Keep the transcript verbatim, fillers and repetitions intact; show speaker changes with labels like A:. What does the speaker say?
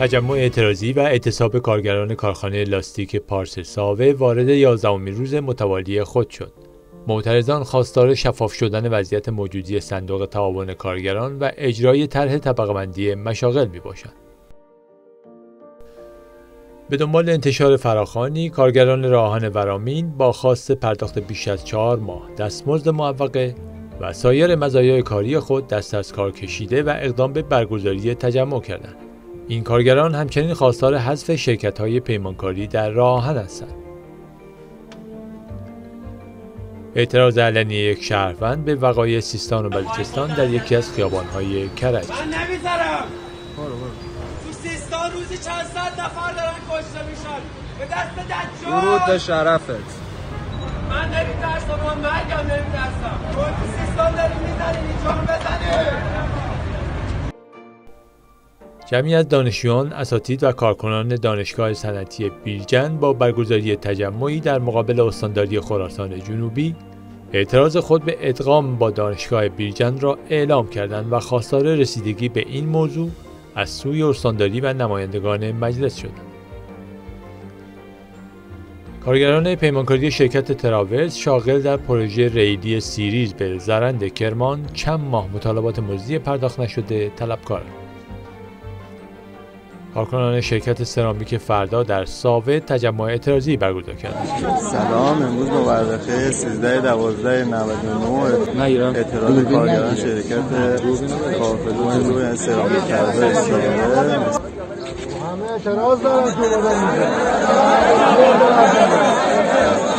A: تجمع اعتراضی و اعتصاب کارگران کارخانه لاستیک پارس ساوه وارد یازدهمین روز متوالی خود شد. معترضان خواستار شفاف شدن وضعیت موجودی صندوق تعاون کارگران و اجرای طرح طبقه‌بندی مشاغل میباشند. به دنبال انتشار فراخوانی، کارگران راهان ورامین با خواست پرداخت بیش از چهار ماه دستمزد معوقه و سایر مزایای کاری خود دست از کار کشیده و اقدام به برگزاری تجمع کردند. این کارگران همچنین خواستار حذف شرکت‌های پیمانکاری در راهان هستند. اعتراض علنی یک شهروند به وقایع سیستان و بلوچستان در یکی از خیابان‌های کرج.
B: من نمیذارم. تو سیستان روزی چند صد نفر دارن کشته میشن. به دست دجال.
C: درود به شرفت.
B: من نمیترسم، من مرگم نمیترسم. تو سیستان داریم میزنیم اینجا رو بزنیم.
A: جمعی از دانشجویان، اساتید و کارکنان دانشگاه صنعتی بیرجند با برگزاری تجمعی در مقابل استانداری خراسان جنوبی اعتراض خود به ادغام با دانشگاه بیرجند را اعلام کردند و خواستار رسیدگی به این موضوع از سوی استانداری و نمایندگان مجلس شدند. کارگران پیمانکاری شرکت تراورس شاغل در پروژه ریلی سیریز به زرند کرمان چند ماه مطالبات مزدی پرداخت نشده طلبکارند. کارکنان شرکت سرامیک فردا در ساوه تجمع اعتراضی برگزار کردند.
D: سلام، امروز مورخه سیزده دوازده نود و نه اعتراض کارگران شرکت کارفلوس روی سرامیک فردا ساوه. همه اعتراض دارن که